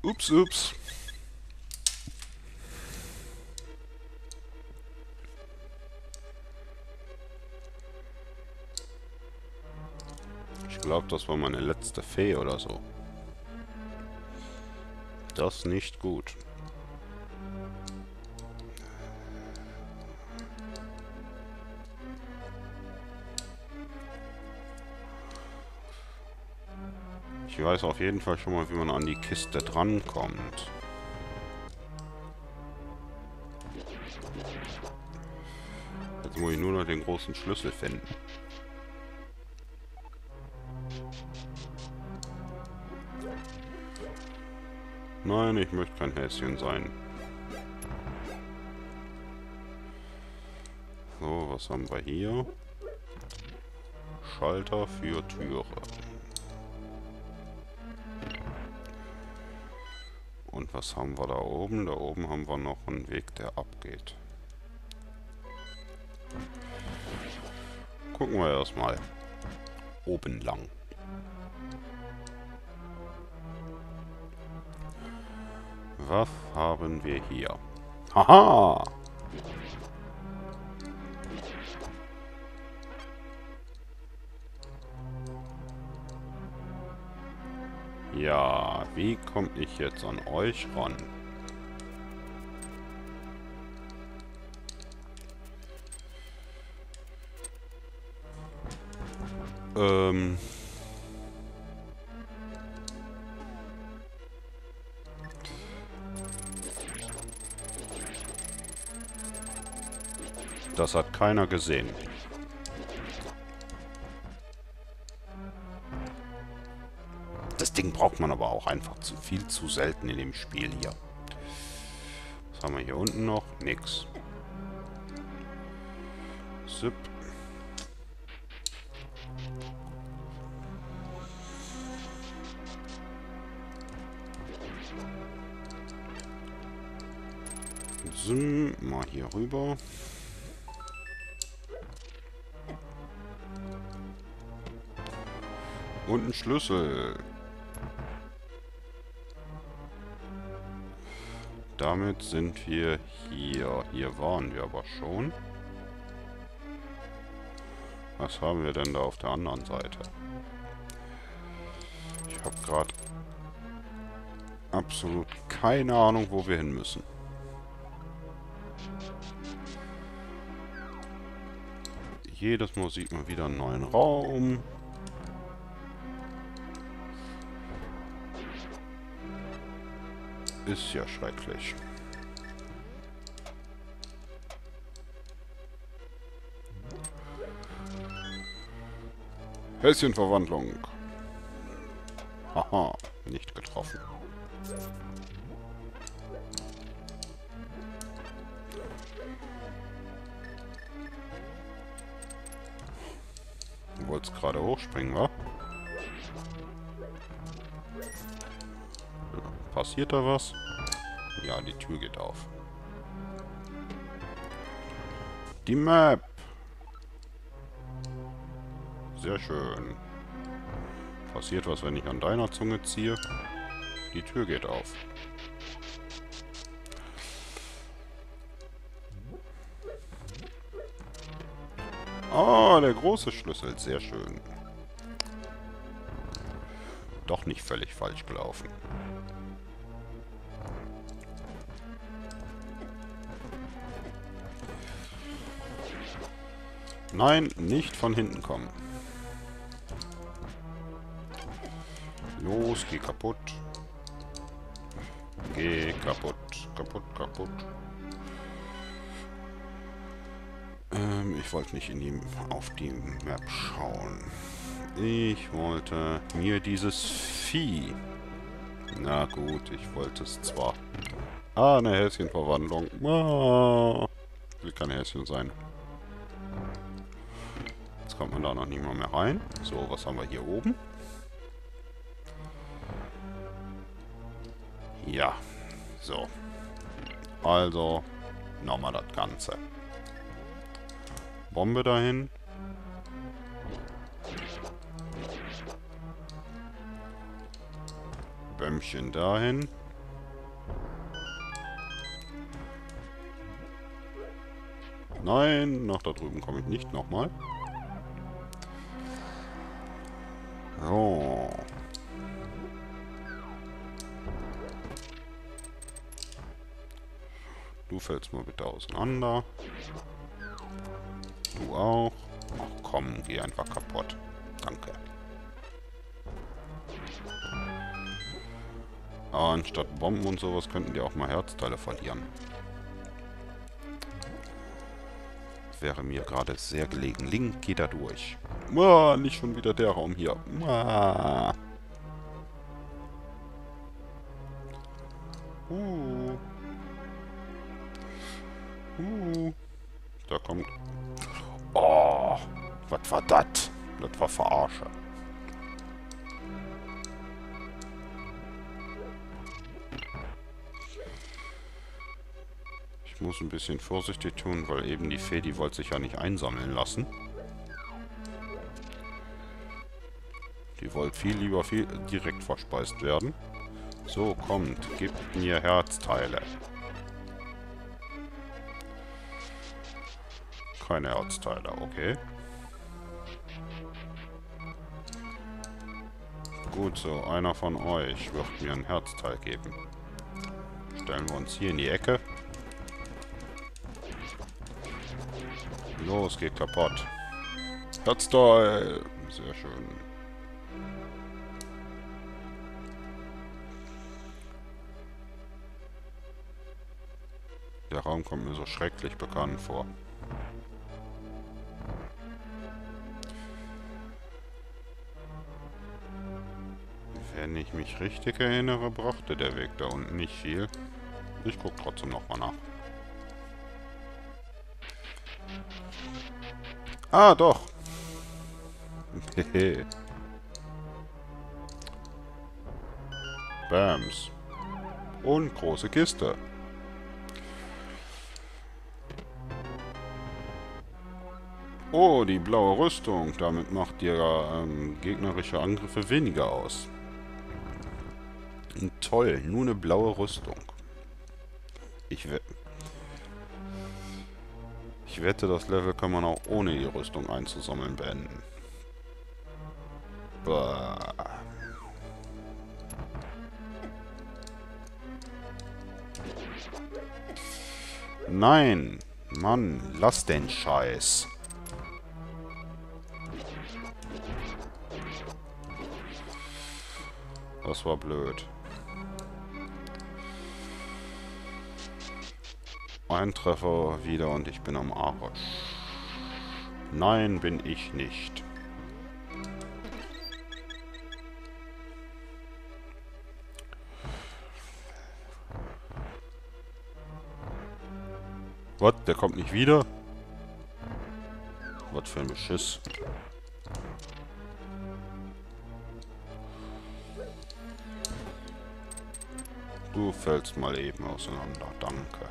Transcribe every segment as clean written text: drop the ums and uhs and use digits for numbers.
Ups, ups. Ich glaube, das war meine letzte Fee oder so. Das nicht gut. Ich weiß auf jeden Fall schon mal, wie man an die Kiste drankommt. Jetzt muss ich nur noch den großen Schlüssel finden. Nein, ich möchte kein Häschen sein. So, was haben wir hier? Schalter für Türe. Und was haben wir da oben? Da oben haben wir noch einen Weg, der abgeht. Gucken wir erstmal oben lang. Was haben wir hier? Haha! Ja, wie komme ich jetzt an euch ran? Ähm... Das hat keiner gesehen. Das Ding braucht man aber auch einfach viel zu selten in dem Spiel hier. Was haben wir hier unten noch? Nix. Zip. Sim, mal hier rüber. Und ein Schlüssel. Damit sind wir hier. Hier waren wir aber schon. Was haben wir denn da auf der anderen Seite? Ich habe gerade absolut keine Ahnung, wo wir hin müssen. Jedes Mal sieht man wieder einen neuen Raum. Ist ja schrecklich. Häschenverwandlung. Haha, nicht getroffen. Du wolltest gerade hochspringen, wa? Passiert da was? Ja, die Tür geht auf. Die Map. Sehr schön. Passiert was, wenn ich an deiner Zunge ziehe? Die Tür geht auf. Oh, der große Schlüssel. Sehr schön. Doch nicht völlig falsch gelaufen. Nein, nicht von hinten kommen. Los, geh kaputt. Geh kaputt, kaputt, kaputt. Ich wollte nicht auf die Map schauen. Ich wollte mir dieses Vieh... Na gut, ich wollte es zwar... Ah, eine Häschenverwandlung. Ah, will kein Häschen sein. Jetzt kommt man da noch nicht mal mehr rein. So, was haben wir hier oben? Ja, so. Also, nochmal das Ganze. Bombe dahin. Bömmchen dahin. Nein, nach da drüben komme ich nicht nochmal. So. Du fällst mal bitte auseinander. Du auch. Ach komm, geh einfach kaputt. Danke. Anstatt Bomben und sowas könnten die auch mal Herzteile verlieren. Wäre mir gerade sehr gelegen. Link, geh da durch. Nicht schon wieder der Raum hier. Uh. Da kommt... Oh, was war das? Das war Verarsche. Ich muss ein bisschen vorsichtig tun, weil eben die Fee, die wollte sich ja nicht einsammeln lassen. Die wollte viel lieber direkt verspeist werden. So, kommt, gebt mir Herzteile. Keine Herzteile, okay. Gut so, einer von euch wird mir ein Herzteil geben. Stellen wir uns hier in die Ecke. Los, geht kaputt. Herzteil! Sehr schön. Der Raum kommt mir so schrecklich bekannt vor. Wenn ich mich richtig erinnere, brachte der Weg da unten nicht viel. Ich gucke trotzdem nochmal nach. Ah, doch. Hehe. Bams. Und große Kiste. Oh, die blaue Rüstung. Damit macht ihr gegnerische Angriffe weniger aus. Toll, nur eine blaue Rüstung. Ich wette, das Level kann man auch ohne die Rüstung einzusammeln beenden. Bah. Nein! Mann, lass den Scheiß. Das war blöd. Ein Treffer wieder und ich bin am Arsch. Nein, bin ich nicht. Was? Der kommt nicht wieder? Was für ein Beschiss. Du fällst mal eben auseinander. Danke.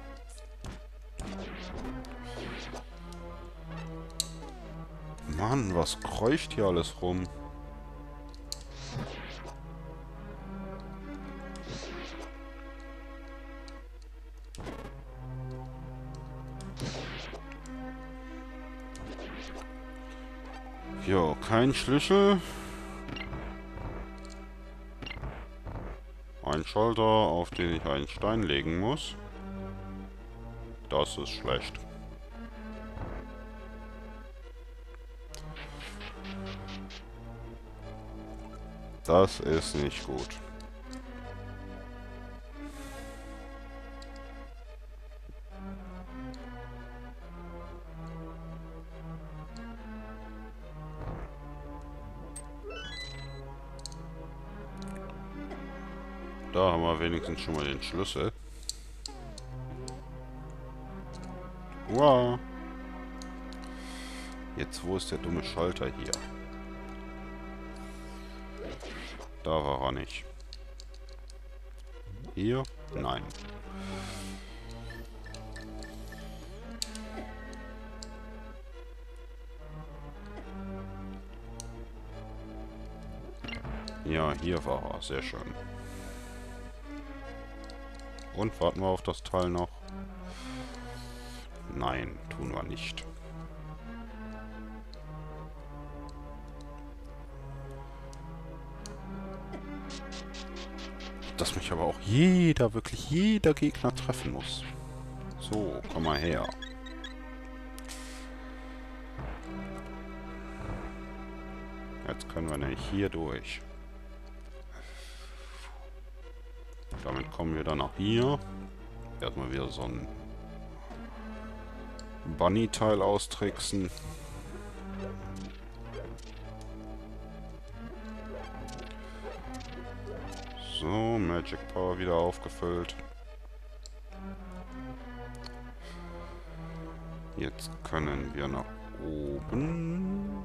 Mann, was kreucht hier alles rum? Jo, kein Schlüssel. Ein Schalter, auf den ich einen Stein legen muss. Das ist schlecht. Das ist nicht gut. Da haben wir wenigstens schon mal den Schlüssel. Wow. Jetzt, wo ist der dumme Schalter hier? Da war er nicht. Hier? Nein. Ja, hier war er. Sehr schön. Und warten wir auf das Teil noch. Nein, tun wir nicht. Dass mich aber auch wirklich jeder Gegner treffen muss. So, komm mal her. Jetzt können wir nämlich hier durch. Damit kommen wir dann nach hier. Erstmal wieder so ein Bunny-Teil austricksen. So, Magic Power wieder aufgefüllt. Jetzt können wir nach oben.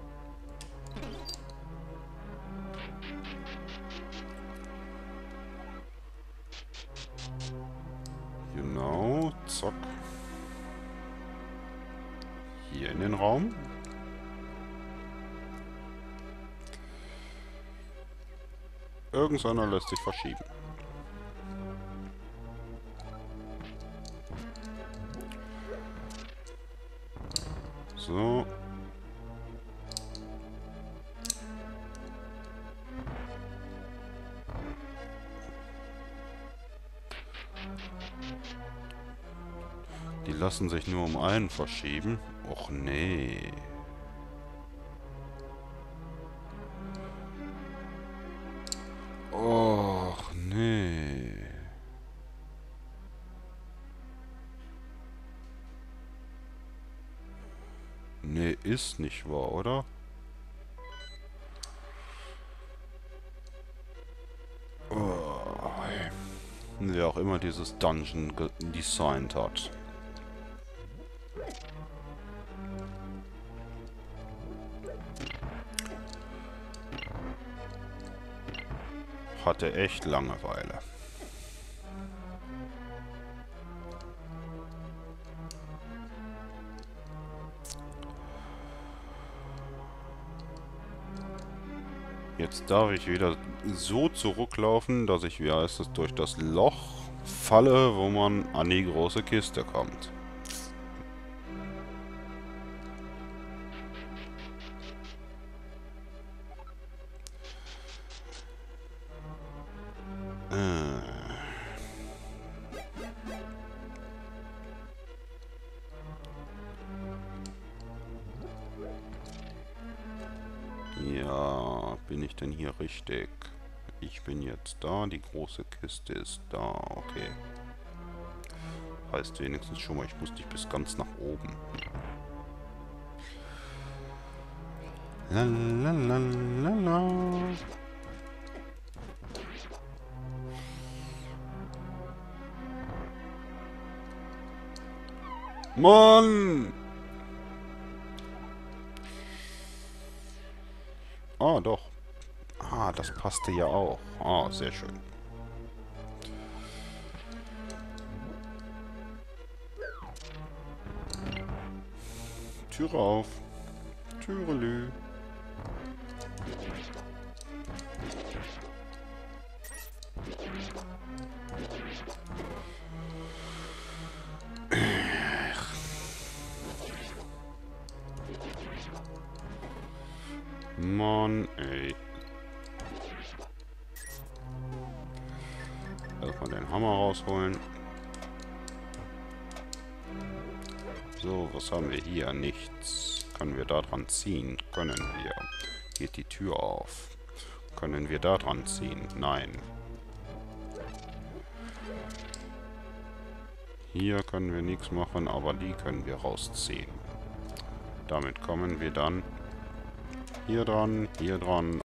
Genau, zack. Hier in den Raum. Irgendeiner lässt sich verschieben. So. Die lassen sich nur um einen verschieben. Och nee. Och nee. Nee, ist nicht wahr, oder? Oh, wer auch immer dieses Dungeon designt hat. Hatte echt Langeweile. Jetzt darf ich wieder so zurücklaufen, dass ich, wie heißt es, durch das Loch falle, wo man an die große Kiste kommt. Ja, bin ich denn hier richtig? Ich bin jetzt da, die große Kiste ist da, okay. Heißt wenigstens schon mal, ich muss nicht bis ganz nach oben. Lalalala. Mann! Ah, doch. Ah, das passte ja auch. Ah, sehr schön. Türe auf. Türelü. Mann, ey. Erstmal den Hammer rausholen. So, was haben wir hier? Nichts. Können wir da dran ziehen? Können wir. Geht die Tür auf? Können wir da dran ziehen? Nein. Hier können wir nichts machen, aber die können wir rausziehen. Damit kommen wir dann hier dran